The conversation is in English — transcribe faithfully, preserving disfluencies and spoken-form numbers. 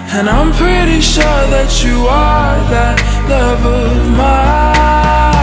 And I'm pretty sure that you are that love of mine.